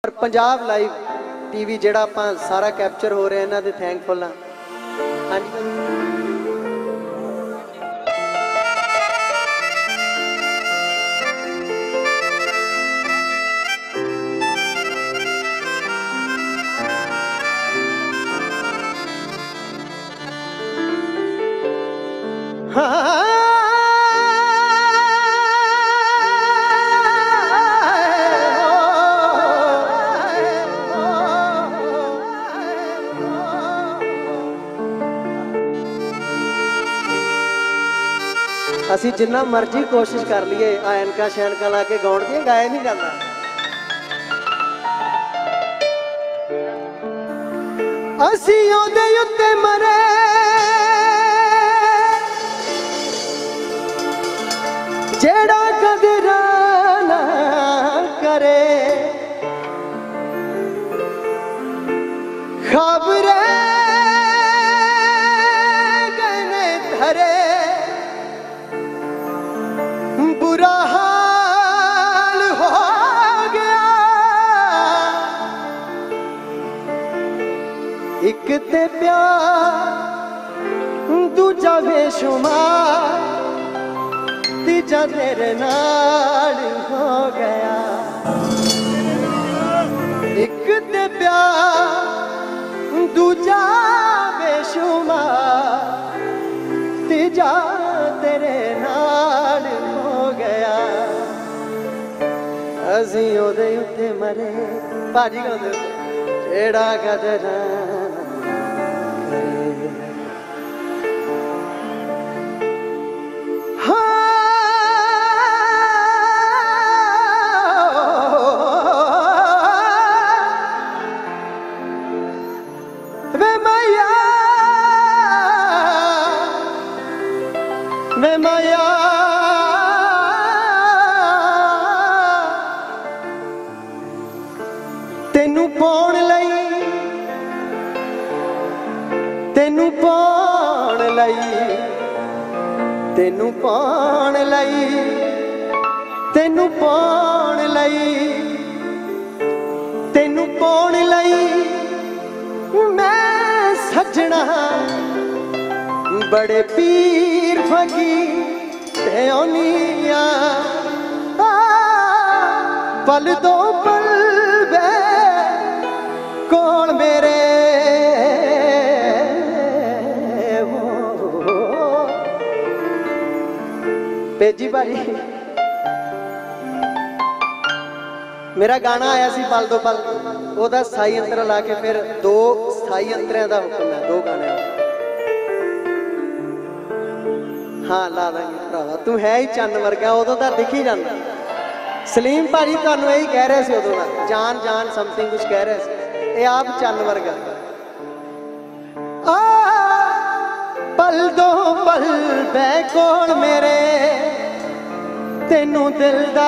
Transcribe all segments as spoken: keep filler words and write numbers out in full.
और Punjab live TV जेड़ा आपां सारा कैप्चर हो रहा है इन्हां दे थैंकफुल हाँ। हाँ जी हाँ असी जिन्ना मर्जी कोशिश कर लीए ऐनका शैनका ला के गाउण दी गाया नहीं जाता। असी ओदे उत्ते मरे जेड़ा कदरा ना करे खबरे गने धरे बुरा हाल हो गया। एक ते प्यार दूजा बेशुमार तीजा तेरे नाल हो गया। एक ते प्यार दूजा बेशुमार तीजा तेरे नाल हो गया। असी ओदे उत्ते मरे भाजी गाउंदे जेड़ा कदरा मैं माया तेनू पाउण लई तेनू पाउण लई तेनू पाउण लई तेनू पाउण लई तेनू पाउण लई मैं सजना बड़े पीर फकीर ते औनिया पल दो पल बे कौन मेरे पेजी भाई मेरा गाना आया सी पल दो पल ओदा स्थाई अंतर ला के फिर दो स्थाई अंतरियां दा हुक्म है दो गाने। हाँ ला देंगे भरावा तू है ही चन्न वर्गा उदों तो दिख ही जाता। सलीम भाजी तुहानू यही कह रहे थे उदों का जान जान समथिंग कुछ कह रहे थे ये आप चन्न वर्गा। पल दो पल बे कोल मेरे तेनू दिल दा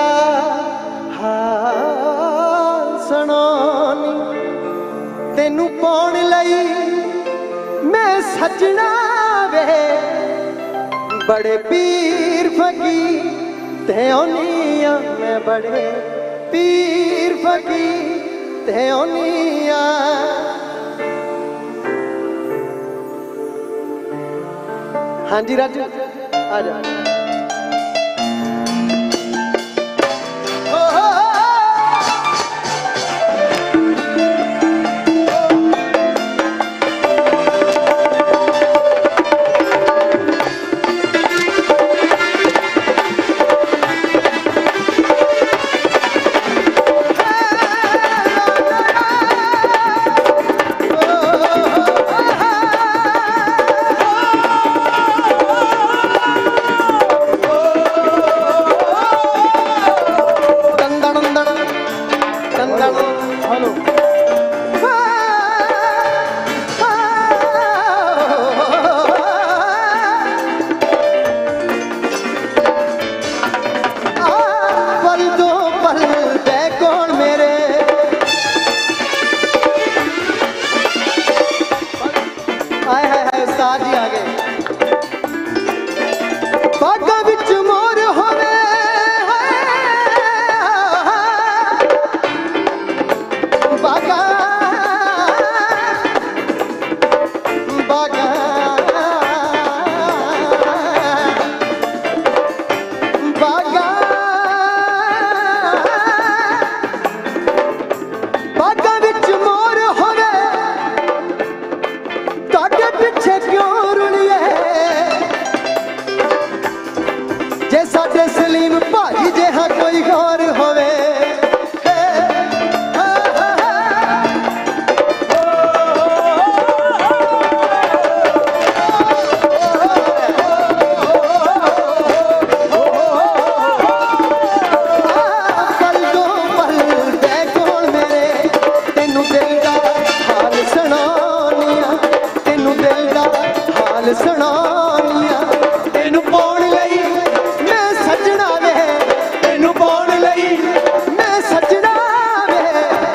हाल सुनानी तेनू पाउण लई मैं सजना वे बड़े पीर फकीर ते औनिया मैं बड़े पीर फकीर ते औनिया। हाँ जी राजू आ जा। बागा बागा बागा बागा विच मोर होवे ताके पिछे क्यों रुलिए जे साडे सलीम भाई जिहा कोई गौर होवे सुनानिया तेनू पाउण लई मैं सजना वे तेनू पाउण लई मैं सजना वे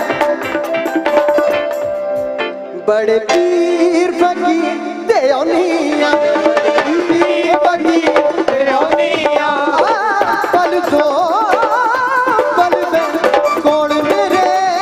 बड़े पीर फकीर ते औनिया पीर फकीर ते औनिया पल दो पल दे कोण मेरे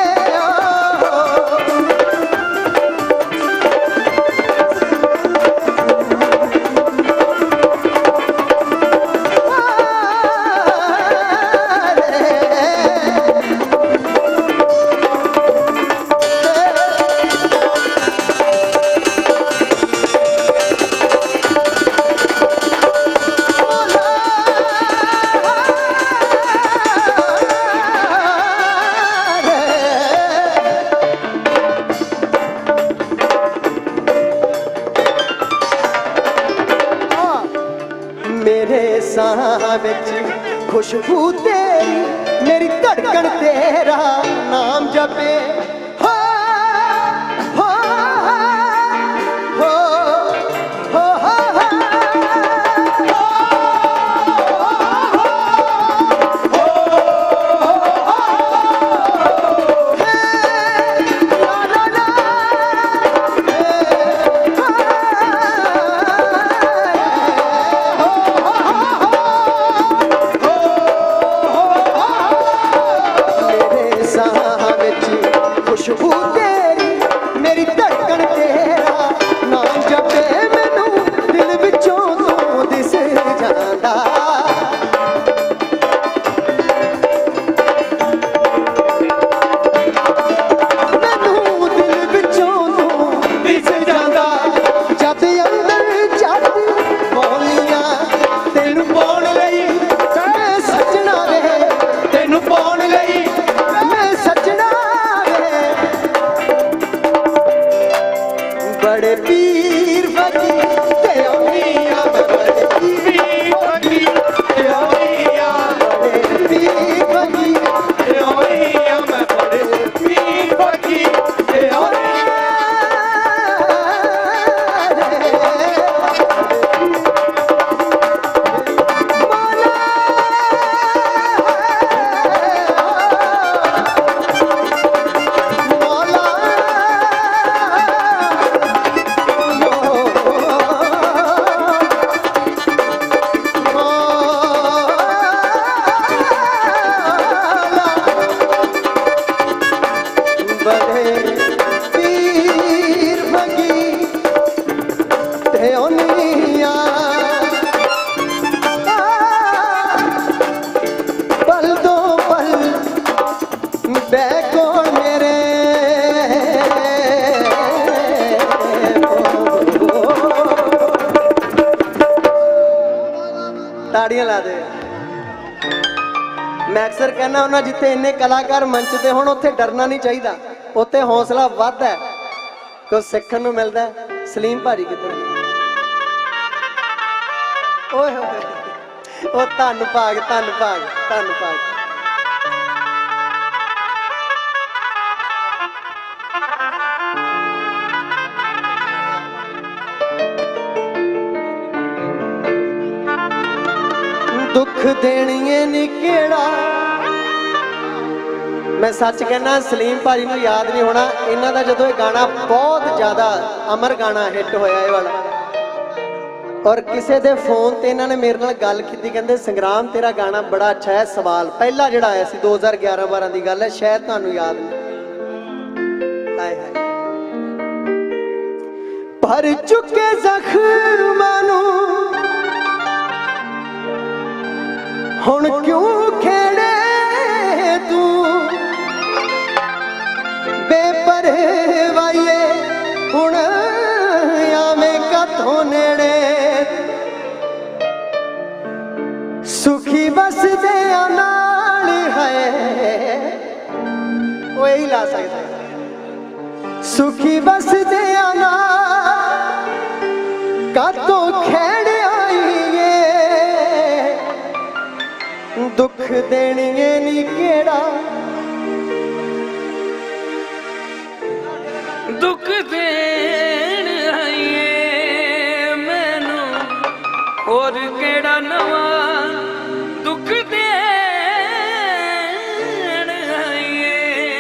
मेरे साह विच खुशबू तेरी मेरी धड़कन तेरा नाम जपे हो हो हो हो हो खुशबू तेरी मेरी धड़कन तेरा नाम जपे मैनू दिल विचों तू दिस जांदा मैनू दिल विचों तू दिस जांदा जद अंदर जद बोलियां तेनू पाउण लई मैं सजना वे तेनू पाउण लई मैं सजना बड़े पीर फकीर ते औनिया बड़े पीर फकीर ते औनिया बड़े पीर फकीर ते औनिया बड़े पीर फकीर ते औनिया पल दो पल बैको मेरे ताड़ियां ला दे मैं अक्सर कहना हुन्ना जिथे इन्ने कलाकार मंच ते होण उत्थे डरना नहीं चाहिए उत्थे हौसला वध है कुछ सीखण नूं मिलदा है सलीम भाजी किधर ओए होए ओ धन भाग धन भाग धन भाग दुख देणिए नी केड़ा मैं सच कहना सलीम भाजी नूं याद नहीं होना इन्हां दा जदों ये गाना बहुत ज़्यादा अमर गाना हिट होया ये वाला और किसी दे फोन ते इन्हां ने मेरे नाल गल कीती कहंदे संग्राम तेरा गाना बड़ा अच्छा है सवाल पहला जिहड़ा आया सी दो हज़ार ग्यारह बारह की गल है शायद तुहानूं याद नहीं हाय हाय भर चुके जख्मां नू हुण क्यों खेड़े तू बेपरवाहिए हुण आवें कथों नेड़े सुखी बस दे नाल है वो यही ला सकता है सुखी बस दे नाल कतों खेड़ आईए दुख देणिए नी केड़ा दुख देण आईए मैनू और केड़ा नवा दुख देण आईए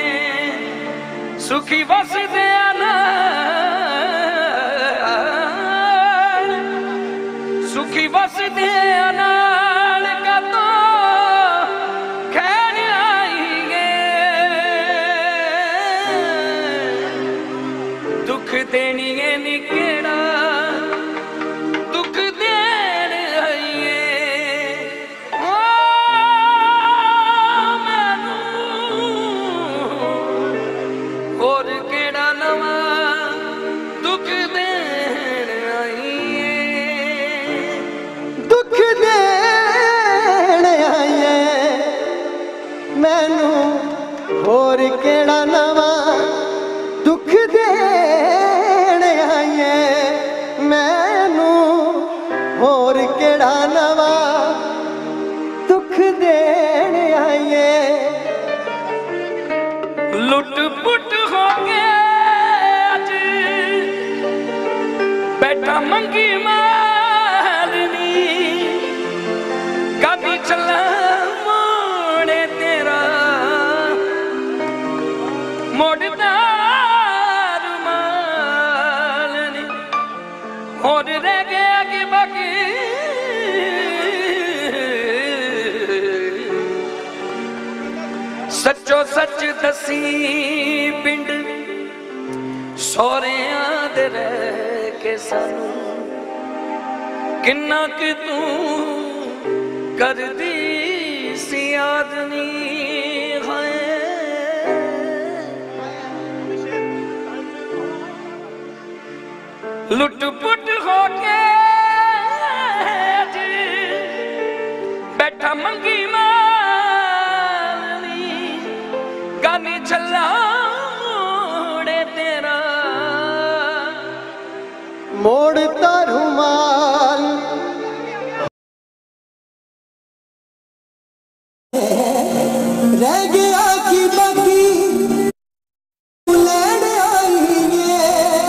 सुखी वसदे नाल सुखी वसदे नाल कतों खेड़ आईए दुख देणिए नी केड़ा दुख देण आईए ओ मैनू होर केड़ा नवा दुख देण आईए दुख देण आईए मैनू होर केड़ा नवा दुख देण आईए मैनू होर केड़ा नवा दुख देण आईए लुट पुट हो के अज बैठा मंगी मारनी गाड़ी चला मोड़े तेरा मोड़दा रुमालनी और रह गया कि बाकी सच्चो सच दसी पिंड सौरियां दे रह के सानू किन्ना कि तू कर दी सी आदमी है लुट पुट हो के बैठा मंगी मारनी गानी चला मोड़े तेरा मोड़ता रुमाल रह गया कि बाकी लेण आईए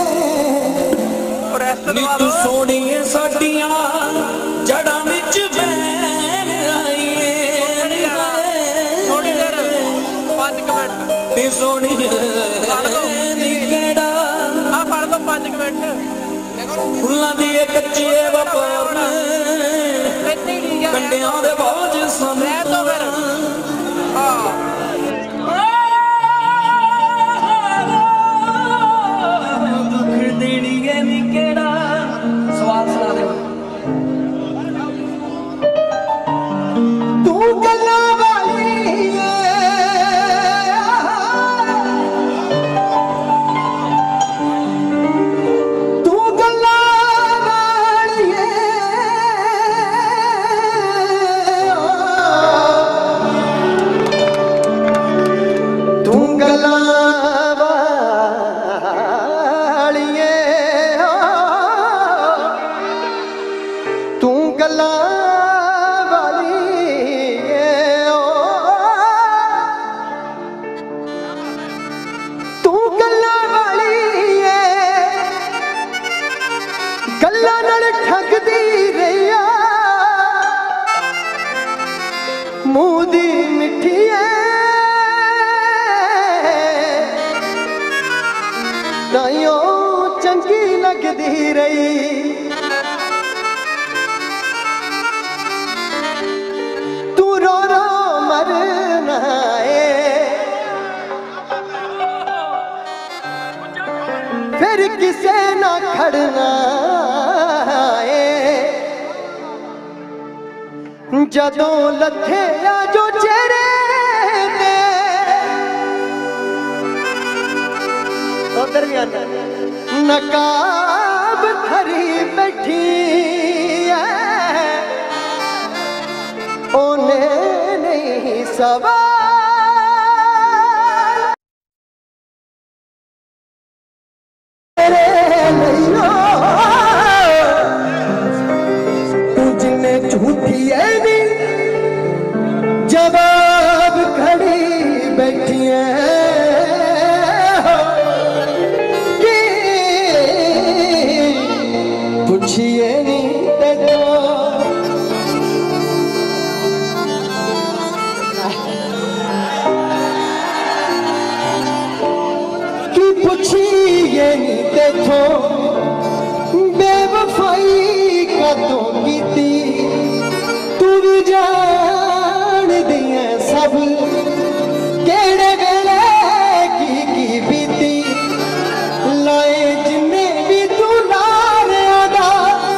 नी तू सोनिए साडियां जड़ां विच बैन आईए पांच मिनट नी सोनिए नी केड़ा आ फड़ दो पांच मिनट फुल्लां दी कच्ची वफार कंडियां दे बोझ समय तो फिर दुख देणिए नी केड़ा सवाल सुना दे तू गल्लां वाली तू गल्लां वाली तू गल्लां वाली तू गल्लां गल्लां नाल ठगदी रहिया मूंह दी मिठी ताइयों चंगी लगदी रही तू रो रो मरना है फिर किसे ना खड़ना है जदों लथे जो चेहरे ते उधर भी आना नकाब खरी बैठी है ओने नहीं सवाल तू जिन्हें झूठी है नी जवाब खड़ी बैठी है पूछिए नी तेरे की पूछिए नी तेथो बेवफाई कदों कीती तू भी जान दिए सब केड़े वेले की की बीती लाए जिन्ने भी तू नारिया दा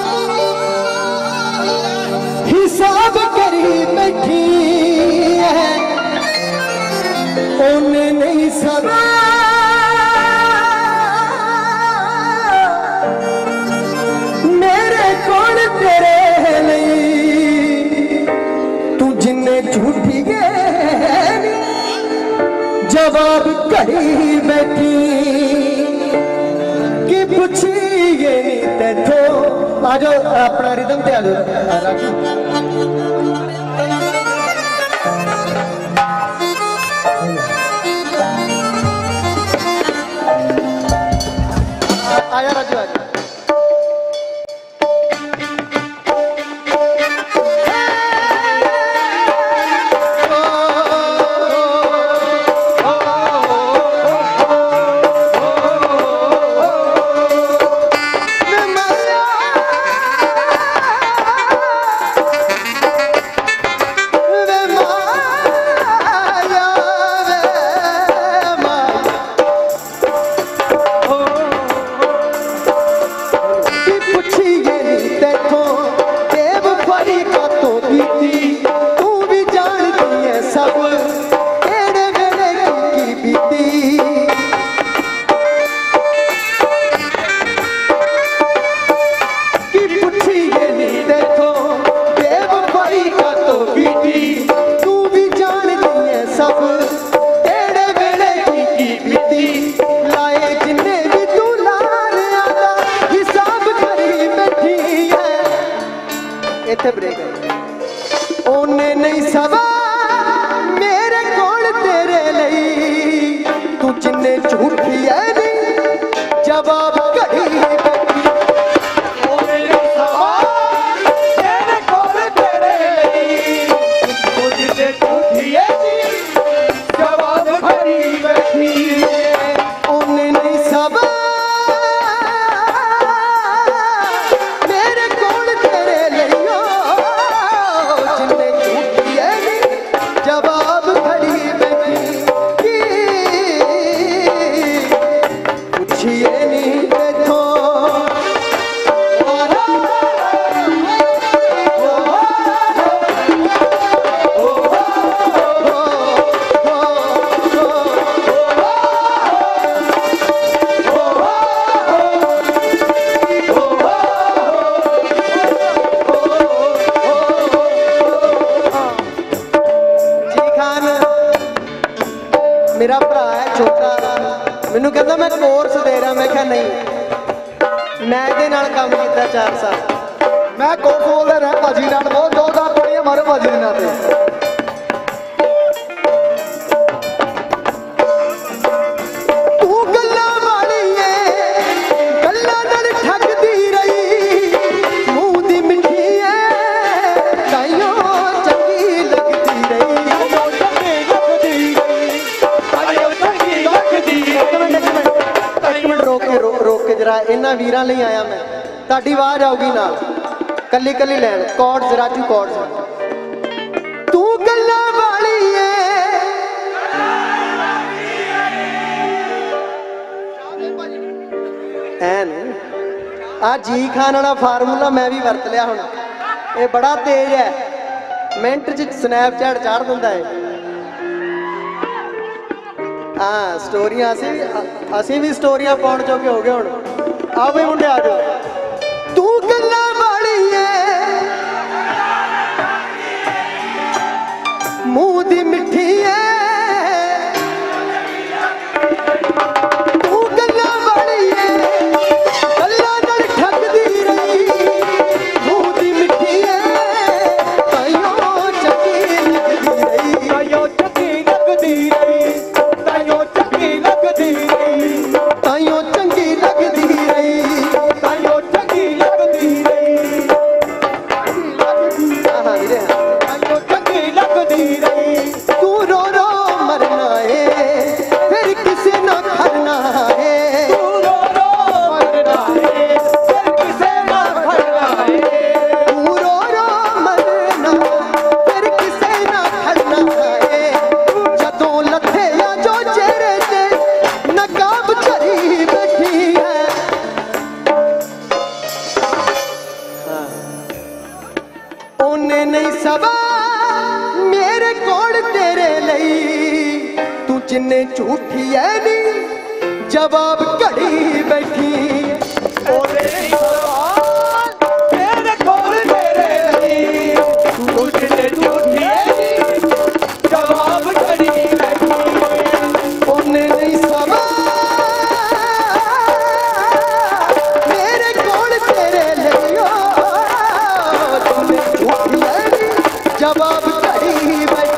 हिसाब करी बैठी है उन्हें नहीं सदा झूठी गए जवाब करी बैठी कि पूछिए नहीं तेथो आ जाओ अपना रिदम ते आ जाओ आया राजू आ मेरा भरा है छोटा मैनू कहता मैं कोर्स दे रहा मैं क्या नहीं मैं दे नाल काम किया चार साल मैं कोर्स बोलते रहा भाजी नाल बहुत दो साल पढ़ी हमारे भाजी ने नाते इन्हां वीरां लई आया मैं ताड़ी आवाज आऊगी नाल कली कली लैन कॉर्ड्स राजू कॉर्ड्स तू गल्लां वाली है ਐਨ आ जी खान वाला फार्मूला मैं भी वरत लिया हुण ये बड़ा तेज है मिनट च स्नैपचैट चाढ़ दिंदा है हाँ स्टोरियां असी असी भी स्टोरियां पाउण जोगे हो गए हुण आओ भी मुंडे आ जाओ तू गल्लां वाली है मुंह दी मिठी है जिन्ने झूठी है नी जवाब घड़ी बैठी मेरे कोल तेरे लई तू जिन्ने झूठी है नी जवाब घड़ी बैठी ओने नहीं सवा मेरे कोल तेरे लई तूने झूठी है नी जवाब घड़ी बैठी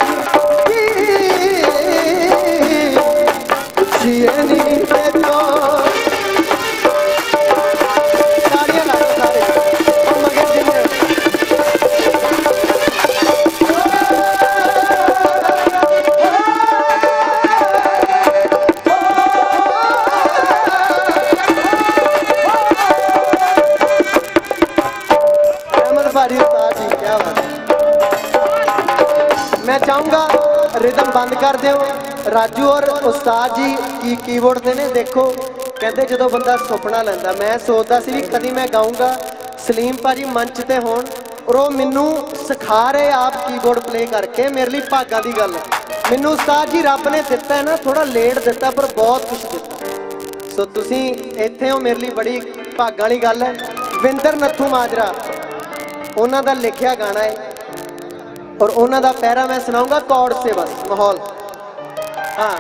मैं चाहूँगा रिदम बंद कर दो राजू और उस्ताद जी की कीबोर्ड से ने देखो कहते जो बंदा सुपना लेंदा मैं सोचता सी भी कभी मैं गाऊँगा सलीम भाजी मंच ते होण और वो मैनू सिखा रहे आप कीबोर्ड प्ले करके मेरे लिए भागा की गल है मैनू उस्ताद जी रब ने दिता है ना थोड़ा लेट दिता पर बहुत कुछ दिता सो तुसी इत्थे हो मेरे लिए बड़ी भागा वाली गल है विंदर नत्थू माजरा उन्हों का लिखिया गाना है और उन्हों का पैरा मैं सुनाऊंगा कॉर्ड से बस माहौल हाँ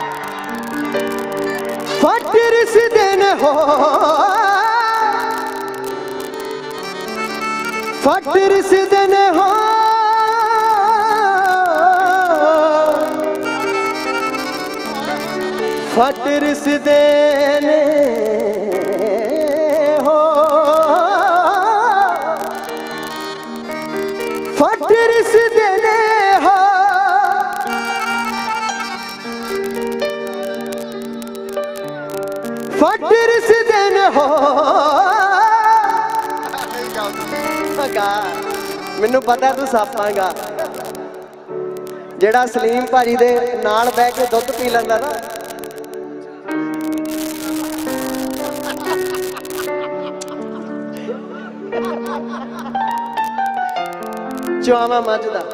फटर से दिन हो फटर से दिन हो फटर से दिन हो फटर से दिन हो फटर से दिन हो मैनू पता तू सापांगा जेड़ा सलीम भाजी दे नाल बह के दुध पी लैंदा ना चुआवा मझ दा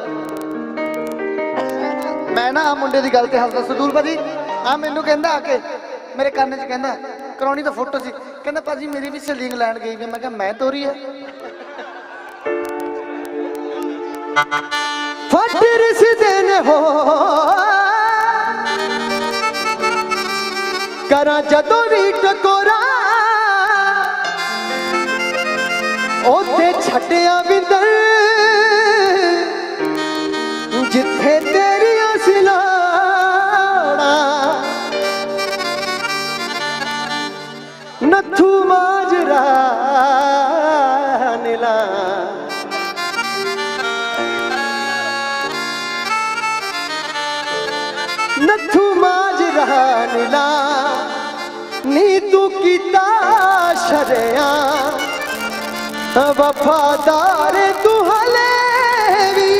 मैं ना मुंडे की गल ते हसदा सदूल भाजी आ मैनू कहंदा आके मेरे कान च कहंदा कराउणी तो फोटो सी कहंदा भाजी मेरी भी सैल्ली इंग्लैंड गई है मैं कहा मैं तोरी है फटर से दिन हो करा जदों भी टकोरा ओथे छड्डिया विंदर जिथे तेरिया सिलाड़ा नत्थू माजरा नीला नत्थू माजरा नीला नी तू कीता शरिया वफादार तू हले भी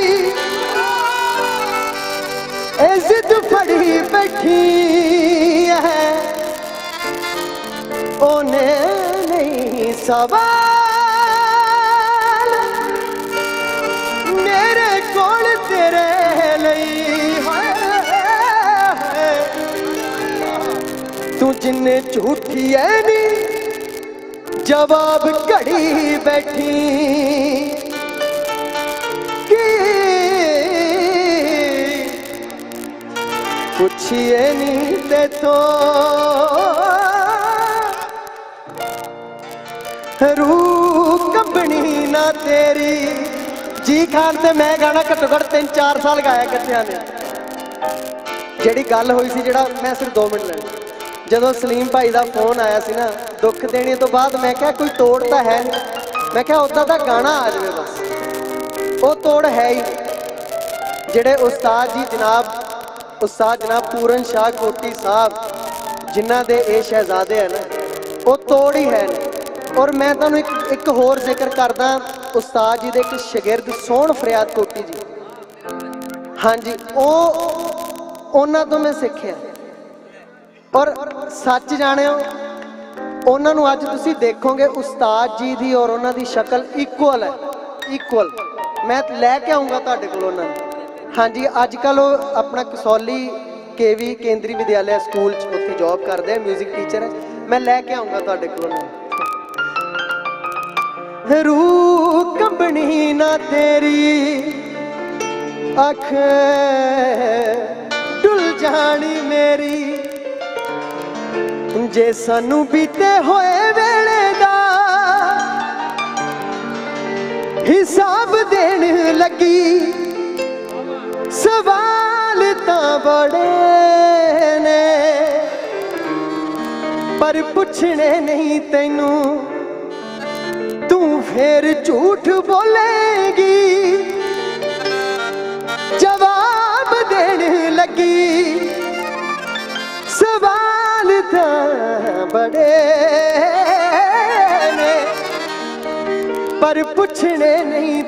इज्जत फड़ी बैठी है ओने ने नहीं सवाल मेरे कोल तेरे लिए है तू जिन्ने झूठी है नी जवाब घड़ी बैठी की पुछिए नी ते तो रूह कंबनी ना तेरी। जी खान ते मैं गाना घट्टो घट्ट तीन चार साल गाया कट्ठिया ने। ਜਿਹੜੀ ਗੱਲ ਹੋਈ ਸੀ ਜਿਹੜਾ मैं सिर्फ दो मिनट ਲੈਣੇ ਜਦੋਂ सलीम भाई ਦਾ फोन आया ਸੀ ना दुख देने तो बाद मैं क्या कोई तोड़ तो है नहीं मैं क्या उदा दा गाना आ जाए बस वो तोड़ है ही ਜਿਹੜੇ उस्ताद जी जनाब उस्ताद जनाब पूरन शाह कोटी साहब जिन्हां दे ये शहजादे है ना वो तोड़ ही है नहीं। और मैं तुहानू एक एक होर जिक्र करदा उस्ताद जी दे एक शागिर्द सोहन फरियाद कोटी जी हाँ जी वो उन्हां तो मैं सीखिया और सच जाणिओ उन्हां नू अज तुसीं देखोगे उस्ताद जी दी और उन्हां दी शक्ल इक्वल है इक्वल। मैं लैके आऊँगा तुहाडे कोल उन्हां नू हाँ जी अजकल अपना कसौली के वी केंद्री विद्यालय स्कूल उत्थे जॉब करते हैं म्यूजिक टीचर है मैं लैके आऊँगा तुहाडे कोल। रूह कंबनी ना तेरी अख डुल जानी मेरी जे सानू बीते होए वेले दा हिसाब देन लगी सवाल तां बड़े ने पर पुछने नहीं तैनू तू फिर झूठ बोलेगी जवाब देन लगी सवाल तां बड़े ने पर पुछने नहीं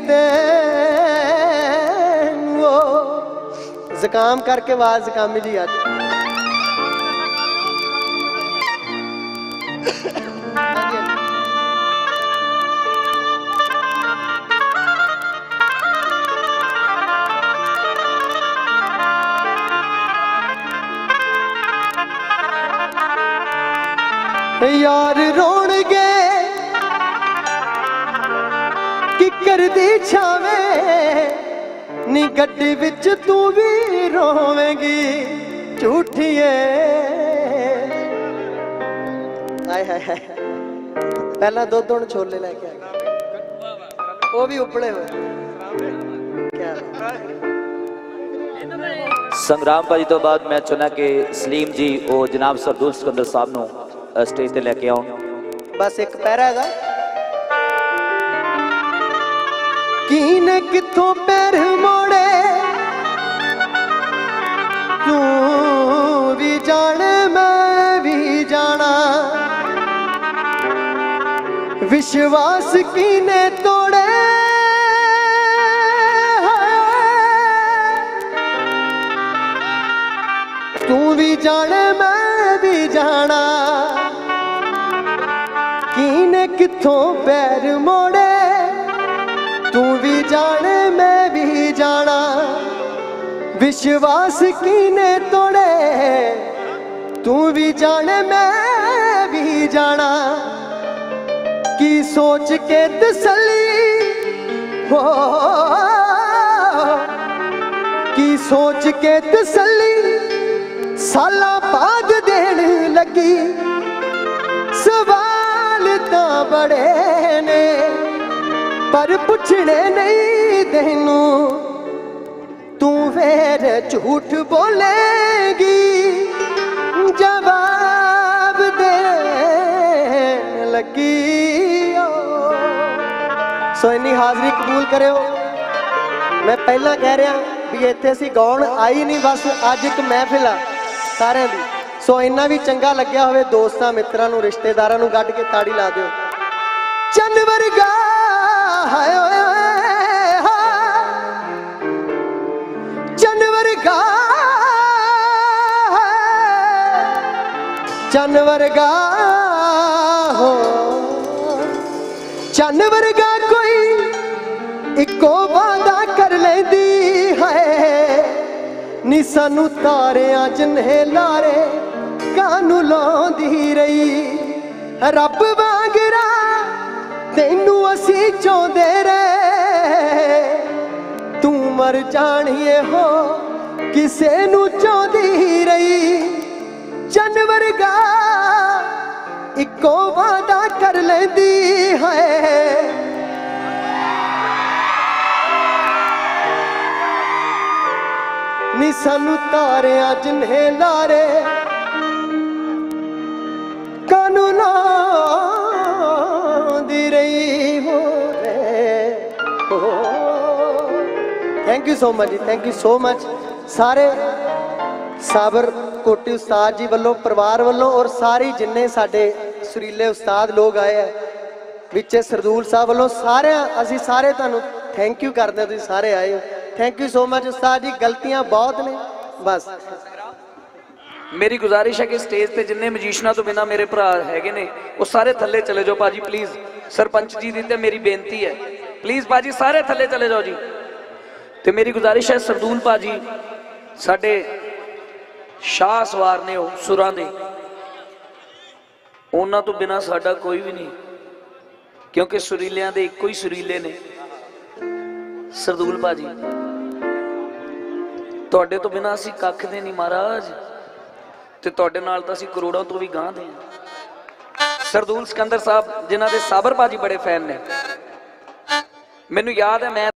तैनू। ज़ुकाम करके आवाज ज़ुकामी जी आज यार रोणगे किकर दी छावे नी गड्डी विच तू भी रोवेंगी झूठिए। हाय हाय हाय पहला दो दोन छोले लेके आ गए वो भी उबले हुए क्या संग्राम भाजी तो बाद मैं चाहना कि सलीम जी वो जनाब सरदूल सिकंदर साहब नूं स्टेज ते लेके आउण। बस एक पैरा है कीने किथों पैर मोड़े तू भी जाने मैं भी जाना विश्वास कीने तोड़े तू भी जाने मैं भी जाना कीने किथों पैर मोड़े तू भी जाने मैं भी जाना विश्वास कीने तोड़े तू भी जाने मैं भी जाना की सोच के तसल्ली हो की सोच के तसल्ली साला बाद देन लगी सवाल तां बड़े ने पर पुछने नहीं तैनू तू फिर झूठ बोलेगी जवाब देन लगी। सो इन्नी हाजरी कबूल करो। मैं पहला कह रहा भी इत्थे असीं गाउण आई नहीं बस अज एक महफिल आ सारिਆਂ ਦੀ। सो इन्ना भी चंगा लग्या होवे दोस्तां मित्रां नूं रिश्तेदारां नूं गड्ड के ताड़ी ला दिओ। चंद वर्गा हाय चंद वर्गा चंद वर्गा हो ਚੰਨ ਵਰਗਾ ਕੋਈ ਇੱਕੋ ਵਾਦਾ ਕਰ ਲੈਂਦੀ ਹੈ ਨੀ ਸਾਨੂੰ ਤਾਰਿਆਂ ਜਿੰਨੇ ਲਾਰੇ ਕਾਨੂੰ ਲਾਉਂਦੀ ਰਹੀ ਰੱਬ ਵਾਂਗਰਾ ਤੈਨੂੰ ਅਸੀਂ ਚਾਹੁੰਦੇ ਰਹੇ ਤੂੰ ਮਰ ਜਾਣੀਏ ਹੋ ਕਿਸੇ ਨੂੰ ਚਾਹੁੰਦੀ ਰਹੀ ਚੰਨ ਵਰਗਾ ਇੱਕੋ ਵਾਦਾ ਕਰ ਲੈਂਦੀ ਹੈ ਨੀ ਸਾਨੂੰ ਤਾਰਿਆਂ ਜਿੰਨੇ ਲਾਰੇ ਕਾਨੂੰ ਲਾਉਂਦੀ ਰਹੀ ਹੋ ਥੈਂਕ ਯੂ ਸੋ ਮਚ ਜੀ ਥੈਂਕ ਯੂ ਸੋ ਮਚ ਸਾਰੇ ਸਾਬਰ ਕੋਟੀ ਉਸਤਾਦ ਜੀ ਵੱਲੋਂ ਪਰਿਵਾਰ ਵੱਲੋਂ ਔਰ ਸਾਰੀ ਜਿੰਨੇ ਸਾਡੇ ਸੁਰੀਲੇ ਉਸਤਾਦ ਲੋਕ ਆਏ ਹੈ ਵਿੱਚ ਸਰਦੂਲ ਸਾਹਿਬ ਵੱਲੋਂ ਸਾਰਿਆਂ ਅਸੀਂ ਸਾਰੇ ਤੁਹਾਨੂੰ ਥੈਂਕ ਯੂ ਕਰਦੇ ਹਾਂ ਤੁਸੀਂ ਸਾਰੇ ਆਏ ਹੋ ਥੈਂਕ ਯੂ ਸੋ ਮਚ ਉਸਤਾਦ ਜੀ ਗਲਤੀਆਂ ਬਹੁਤ ਨੇ ਬਸ ਮੇਰੀ ਗੁਜ਼ਾਰਿਸ਼ ਹੈ ਕਿ ਸਟੇਜ ਤੇ ਜਿੰਨੇ ਮਜੀਸ਼ਨਾਂ ਤੋਂ ਬਿਨਾ ਮੇਰੇ ਭਰਾ ਹੈਗੇ ਨੇ ਉਹ ਸਾਰੇ ਥੱਲੇ ਚਲੇ ਜਾਓ ਭਾਜੀ ਪਲੀਜ਼ ਸਰਪੰਚ ਜੀ ਦੀ ਤੇ ਮੇਰੀ ਬੇਨਤੀ ਹੈ ਪਲੀਜ਼ ਭਾਜੀ ਸਾਰੇ ਥੱਲੇ ਚਲੇ ਜਾਓ ਜੀ ਤੇ ਮੇਰੀ ਗੁਜ਼ਾਰਿਸ਼ ਹੈ ਸਰਦੂਲ ਭਾਜੀ ਸਾਡੇ ਸ਼ਾਹ ਸਵਾਰ ਨੇ ਉਹ ਸੁਰਾਂ ਦੇ ਉਹਨਾਂ ਤੋਂ ਬਿਨਾ ਸਾਡਾ ਕੋਈ ਵੀ ਨਹੀਂ ਕਿਉਂਕਿ ਸੁਰੀਲਿਆਂ ਦੇ ਇੱਕੋ ਹੀ ਸੁਰੀਲੇ ਨੇ ਸਰਦੂਲ ਭਾਜੀ ਤੁਹਾਡੇ ਤੋਂ ਬਿਨਾ ਅਸੀਂ ਕੱਖ ਦੇ ਨਹੀਂ ਮਹਾਰਾਜ ਤੇ ਤੁਹਾਡੇ ਨਾਲ ਤਾਂ ਅਸੀਂ ਕਰੋੜਾਂ ਤੋਂ ਵੀ ਗਾਂਹ ਦੇ ਹਾਂ ਸਰਦੂਲ ਸਿਕੰਦਰ ਸਾਹਿਬ ਜਿਨ੍ਹਾਂ ਦੇ ਸਾਬਰ ਭਾਜੀ ਬੜੇ ਫੈਨ ਨੇ ਮੈਨੂੰ ਯਾਦ ਹੈ ਮੈਂ